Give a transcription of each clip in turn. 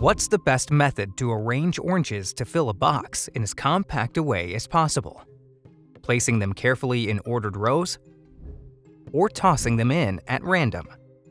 What's the best method to arrange oranges to fill a box in as compact a way as possible? Placing them carefully in ordered rows, or tossing them in at random?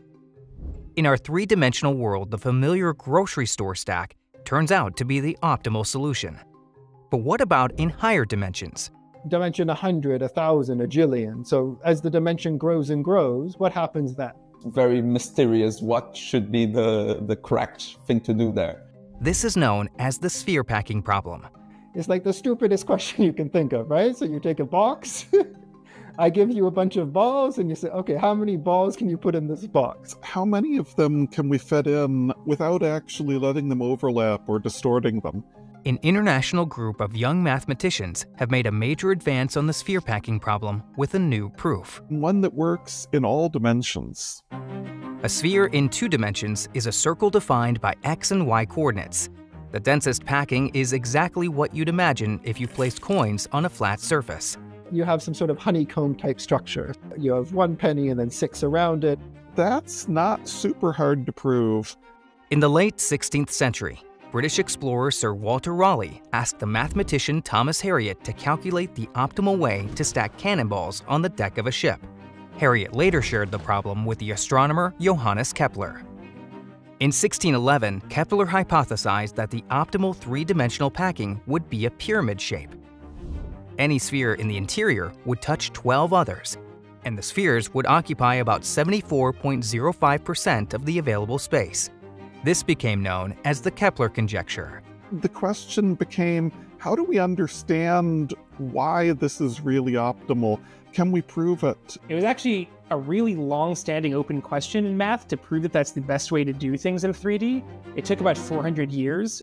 In our three-dimensional world, the familiar grocery store stack turns out to be the optimal solution. But what about in higher dimensions? Dimension 100, 1,000, a jillion. So as the dimension grows and grows, what happens then? Very mysterious. What should be the correct thing to do there? This is known as the sphere packing problem. It's like the stupidest question you can think of, right? So you take a box, I give you a bunch of balls, and you say, okay, how many balls can you put in this box? How many of them can we fit in without actually letting them overlap or distorting them? An international group of young mathematicians have made a major advance on the sphere packing problem with a new proof. One that works in all dimensions. A sphere in 2 dimensions is a circle defined by x and y coordinates. The densest packing is exactly what you'd imagine if you placed coins on a flat surface. You have some sort of honeycomb type structure. You have 1 penny and then 6 around it. That's not super hard to prove. In the late 16th century, British explorer Sir Walter Raleigh asked the mathematician Thomas Harriot to calculate the optimal way to stack cannonballs on the deck of a ship. Harriot later shared the problem with the astronomer Johannes Kepler. In 1611, Kepler hypothesized that the optimal 3-dimensional packing would be a pyramid shape. Any sphere in the interior would touch 12 others, and the spheres would occupy about 74.05% of the available space. This became known as the Kepler conjecture. The question became, how do we understand why this is really optimal? Can we prove it? It was actually a really long-standing open question in math to prove that that's the best way to do things in 3D. It took about 400 years.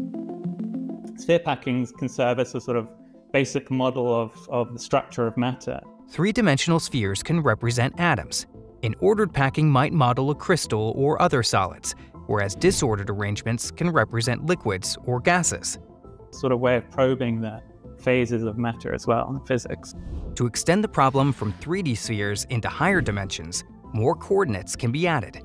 Sphere packings can serve as a sort of basic model of the structure of matter. 3-dimensional spheres can represent atoms. An ordered packing might model a crystal or other solids, whereas disordered arrangements can represent liquids or gases. Sort of way of probing the phases of matter as well in physics. To extend the problem from 3D spheres into higher dimensions, more coordinates can be added.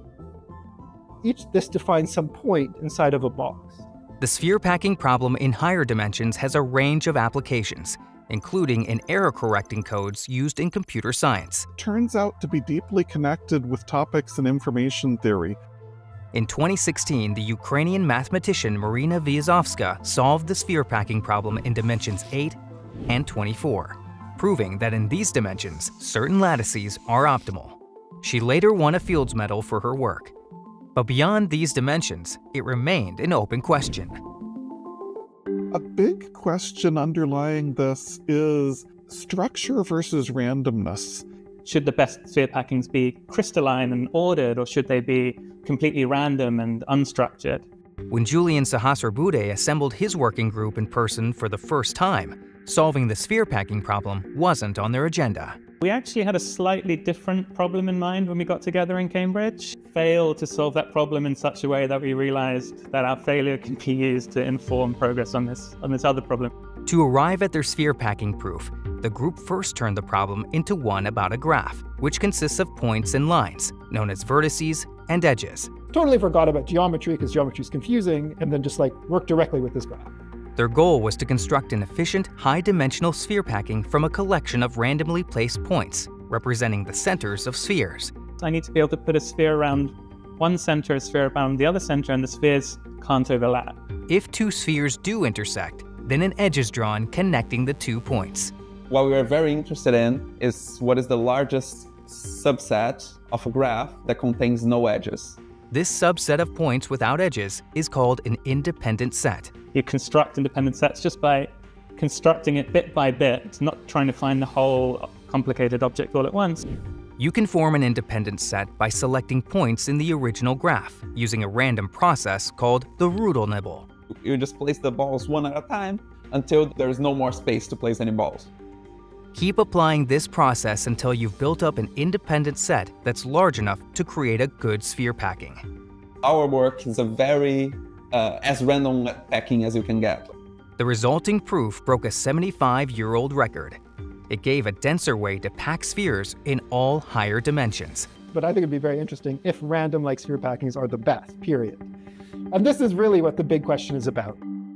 This defines some point inside of a box. The sphere packing problem in higher dimensions has a range of applications, including in error-correcting codes used in computer science. Turns out to be deeply connected with topics in information theory. In 2016, the Ukrainian mathematician Marina Vyazovska solved the sphere packing problem in dimensions 8 and 24, proving that in these dimensions, certain lattices are optimal. She later won a Fields Medal for her work. But beyond these dimensions, it remained an open question. A big question underlying this is structure versus randomness. Should the best sphere packings be crystalline and ordered, or should they be completely random and unstructured? When Julian Sahasrabudhe assembled his working group in person for the first time, solving the sphere packing problem wasn't on their agenda. We actually had a slightly different problem in mind when we got together in Cambridge. Failed to solve that problem in such a way that we realized that our failure can be used to inform progress on this other problem. To arrive at their sphere packing proof, the group first turned the problem into one about a graph, which consists of points and lines, known as vertices and edges. Totally forgot about geometry because geometry is confusing, and then just work directly with this graph. Their goal was to construct an efficient, high-dimensional sphere packing from a collection of randomly placed points, representing the centers of spheres. I need to be able to put a sphere around one center, a sphere around the other center, and the spheres can't overlap. If 2 spheres do intersect, then an edge is drawn connecting the 2 points. What we are very interested in is what is the largest subset of a graph that contains no edges. This subset of points without edges is called an independent set. You construct independent sets just by constructing it bit by bit, not trying to find the whole complicated object all at once. You can form an independent set by selecting points in the original graph, using a random process called the Rudel nibble. You just place the balls one at a time until there's no more space to place any balls. Keep applying this process until you've built up an independent set that's large enough to create a good sphere packing. Our work is a very as random packing as you can get. The resulting proof broke a 75-year-old record. It gave a denser way to pack spheres in all higher dimensions. But I think it'd be very interesting if random sphere packings are the best, period. And this is really what the big question is about.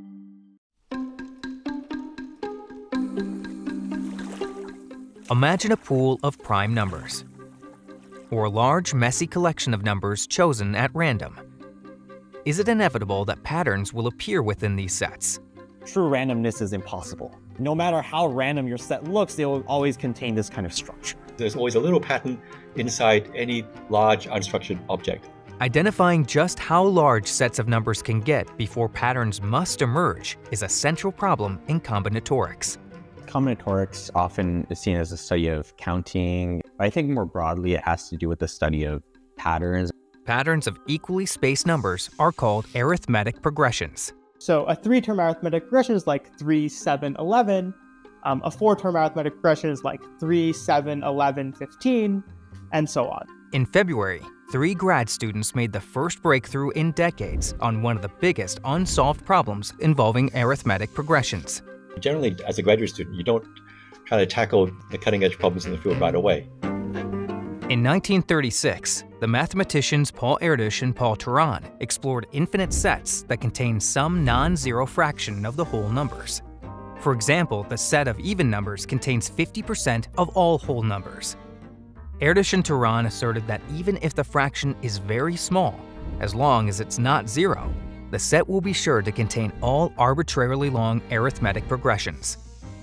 Imagine a pool of prime numbers, or a large, messy collection of numbers chosen at random. Is it inevitable that patterns will appear within these sets? True randomness is impossible. No matter how random your set looks, they will always contain this kind of structure. There's always a little pattern inside any large unstructured object. Identifying just how large sets of numbers can get before patterns must emerge is a central problem in combinatorics. Combinatorics often is seen as a study of counting. I think more broadly, it has to do with the study of patterns. Patterns of equally spaced numbers are called arithmetic progressions. So a 3-term arithmetic progression is like 3, 7, 11. A 4-term arithmetic progression is like 3, 7, 11, 15, and so on. In February, 3 grad students made the first breakthrough in decades on one of the biggest unsolved problems involving arithmetic progressions. Generally, as a graduate student, you don't try to tackle the cutting-edge problems in the field right away. In 1936, the mathematicians Paul Erdős and Paul Turan explored infinite sets that contain some non-zero fraction of the whole numbers. For example, the set of even numbers contains 50% of all whole numbers. Erdős and Turan asserted that even if the fraction is very small, as long as it's not zero, the set will be sure to contain all arbitrarily long arithmetic progressions.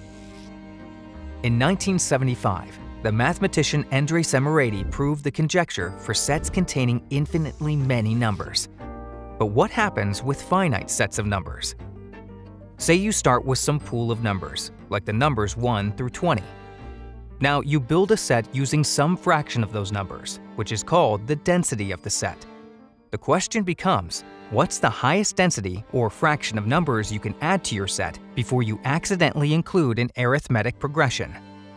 In 1975, the mathematician Andrei Semerady proved the conjecture for sets containing infinitely many numbers. But what happens with finite sets of numbers? Say you start with some pool of numbers, like the numbers 1 through 20. Now you build a set using some fraction of those numbers, which is called the density of the set. The question becomes, what's the highest density or fraction of numbers you can add to your set before you accidentally include an arithmetic progression?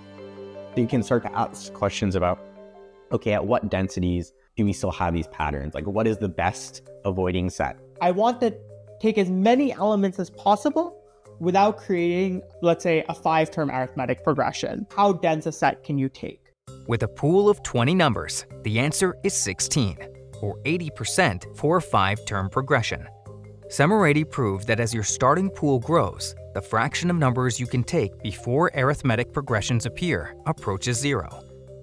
You can start to ask questions about, okay, at what densities do we still have these patterns? Like, what is the best avoiding set? I want to take as many elements as possible without creating, let's say, a 5-term arithmetic progression. How dense a set can you take? With a pool of 20 numbers, the answer is 16, or 80% for a 5-term progression. Semerady proved that as your starting pool grows, the fraction of numbers you can take before arithmetic progressions appear approaches 0.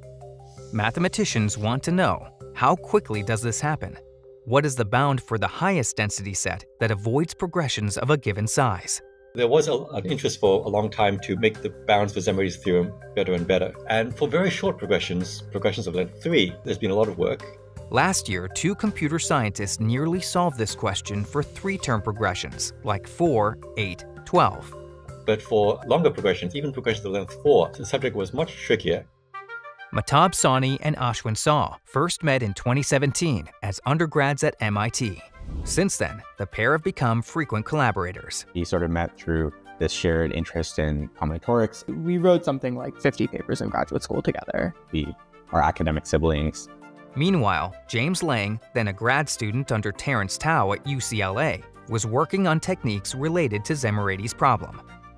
Mathematicians want to know, how quickly does this happen? What is the bound for the highest density set that avoids progressions of a given size? There was an interest for a long time to make the bounds for Semerady's theorem better and better. And for very short progressions of length 3, there's been a lot of work. Last year, 2 computer scientists nearly solved this question for 3-term progressions, like 4, 8, 12. But for longer progressions, even progressions of length 4, the subject was much trickier. Mahtab Sawhney and Ashwin Saw first met in 2017 as undergrads at MIT. Since then, the pair have become frequent collaborators. We sort of met through this shared interest in combinatorics. We wrote something like 50 papers in graduate school together. We are academic siblings. Meanwhile, James Lang, then a grad student under Terence Tao at UCLA, was working on techniques related to Semerady's problem.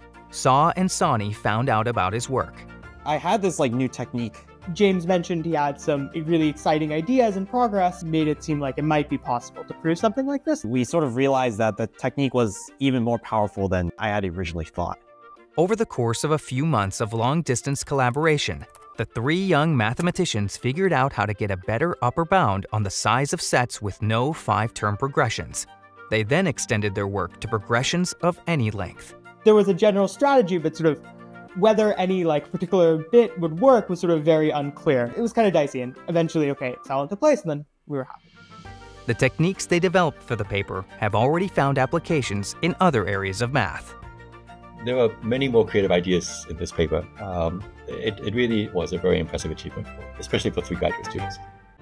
Saw and Sawhney found out about his work. I had this new technique. James mentioned he had some really exciting ideas in progress, made it seem like it might be possible to prove something like this. We sort of realized that the technique was even more powerful than I had originally thought. Over the course of a few months of long-distance collaboration, the 3 young mathematicians figured out how to get a better upper bound on the size of sets with no 5-term progressions. They then extended their work to progressions of any length. There was a general strategy, but sort of whether any particular bit would work was sort of very unclear. It was kind of dicey, and eventually, okay, it fell into place, and then we were happy. The techniques they developed for the paper have already found applications in other areas of math. There are many more creative ideas in this paper. It really was a very impressive achievement, especially for 3 graduate students.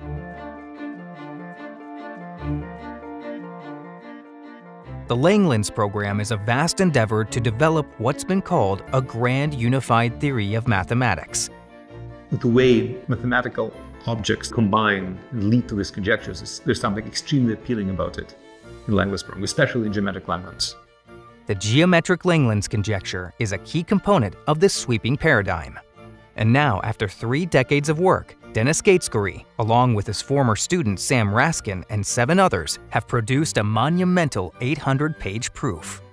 The Langlands program is a vast endeavor to develop what's been called a grand unified theory of mathematics. The way mathematical objects combine and lead to these conjectures, there's something extremely appealing about it in Langlands program, especially in geometric Langlands. The geometric Langlands conjecture is a key component of this sweeping paradigm. And now, after 3 decades of work, Dennis Gatesbury, along with his former student Sam Raskin and 7 others, have produced a monumental 800-page proof.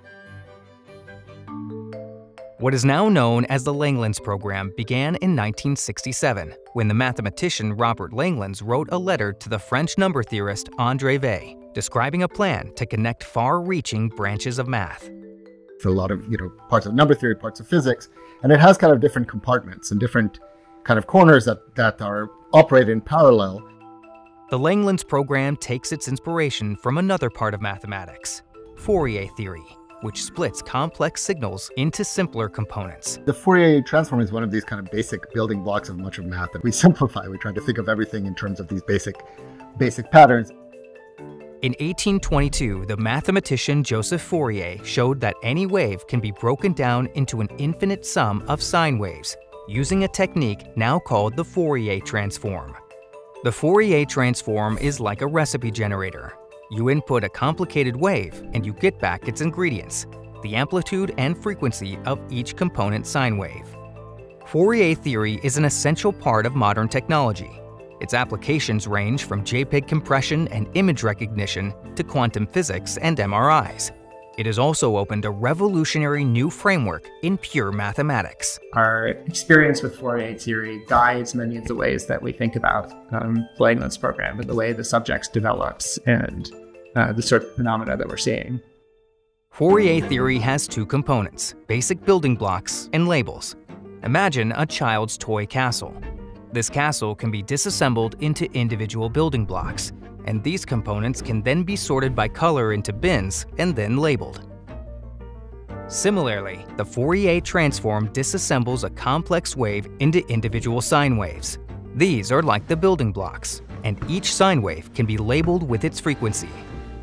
What is now known as the Langlands program began in 1967, when the mathematician Robert Langlands wrote a letter to the French number theorist André Weil, describing a plan to connect far-reaching branches of math. A lot of parts of number theory, parts of physics, and it has kind of different compartments and different kind of corners that are operate in parallel. The Langlands program takes its inspiration from another part of mathematics, Fourier theory, which splits complex signals into simpler components. The Fourier transform is one of these kind of basic building blocks of much of math that we simplify. We try to think of everything in terms of these basic patterns. In 1822, the mathematician Joseph Fourier showed that any wave can be broken down into an infinite sum of sine waves, using a technique now called the Fourier transform. The Fourier transform is like a recipe generator. You input a complicated wave and you get back its ingredients, the amplitude and frequency of each component sine wave. Fourier theory is an essential part of modern technology. Its applications range from JPEG compression and image recognition to quantum physics and MRIs. It has also opened a revolutionary new framework in pure mathematics. Our experience with Fourier theory guides many of the ways that we think about the Langlands program and the way the subjects develops and the sort of phenomena that we're seeing. Fourier theory has 2 components, basic building blocks and labels. Imagine a child's toy castle. This castle can be disassembled into individual building blocks, and these components can then be sorted by color into bins and then labeled. Similarly, the Fourier transform disassembles a complex wave into individual sine waves. These are like the building blocks, and each sine wave can be labeled with its frequency.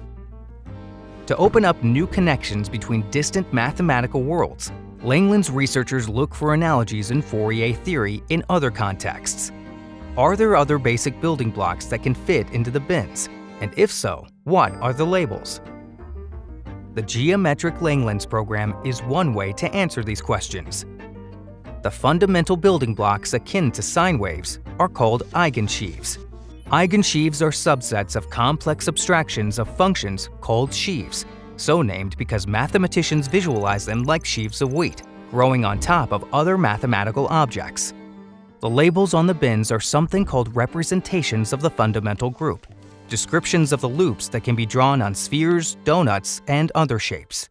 To open up new connections between distant mathematical worlds, Langlands researchers look for analogies in Fourier theory in other contexts. Are there other basic building blocks that can fit into the bins? And if so, what are the labels? The geometric Langlands program is one way to answer these questions. The fundamental building blocks akin to sine waves are called eigensheaves. Eigensheaves are subsets of complex abstractions of functions called sheaves, so named because mathematicians visualize them like sheaves of wheat, growing on top of other mathematical objects. The labels on the bins are something called representations of the fundamental group, descriptions of the loops that can be drawn on spheres, donuts, and other shapes.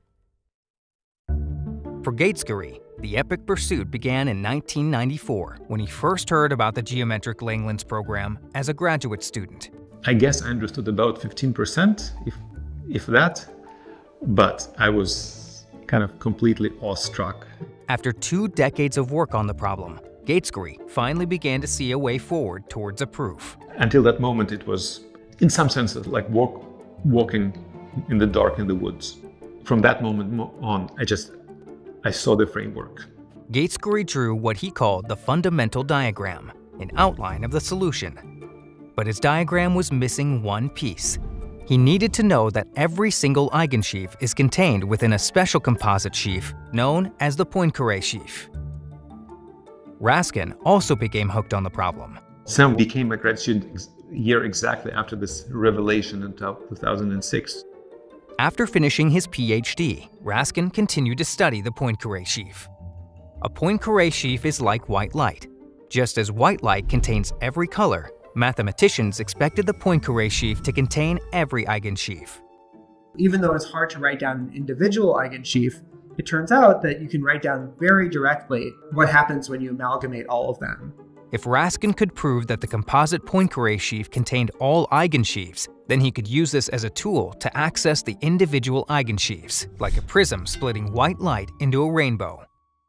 For Gatesbury, the epic pursuit began in 1994 when he first heard about the geometric Langlands program as a graduate student. I guess I understood about 15%, if that, but I was kind of completely awestruck. After 2 decades of work on the problem, Gatesbury finally began to see a way forward towards a proof. Until that moment, it was, in some sense, like walking in the dark in the woods. From that moment on, I saw the framework. Gatesbury drew what he called the fundamental diagram, an outline of the solution. But his diagram was missing one piece. He needed to know that every single eigensheaf is contained within a special composite sheaf known as the Poincaré sheaf. Raskin also became hooked on the problem. Sam became a grad student year exactly after this revelation in 2006. After finishing his PhD, Raskin continued to study the Poincaré sheaf. A Poincaré sheaf is like white light. Just as white light contains every color, mathematicians expected the Poincaré sheaf to contain every eigensheaf. Even though it's hard to write down an individual eigensheaf, it turns out that you can write down very directly what happens when you amalgamate all of them. If Raskin could prove that the composite Poincaré sheaf contained all eigensheafs, then he could use this as a tool to access the individual eigensheafs, like a prism splitting white light into a rainbow.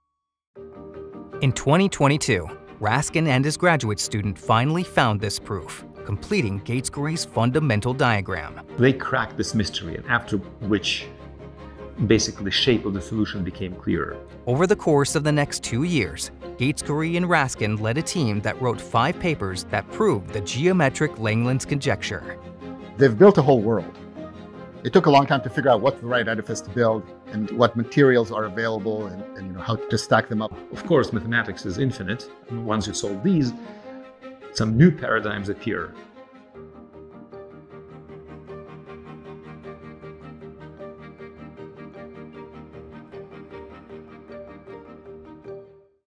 In 2022, Raskin and his graduate student finally found this proof, completing Gatesbury's fundamental diagram. They cracked this mystery, and after which basically the shape of the solution became clearer. Over the course of the next 2 years, Gatesbury and Raskin led a team that wrote 5 papers that proved the geometric Langlands conjecture. They've built a whole world. It took a long time to figure out what's the right edifice to build and what materials are available and how to stack them up. Of course, mathematics is infinite. And once you solve these, some new paradigms appear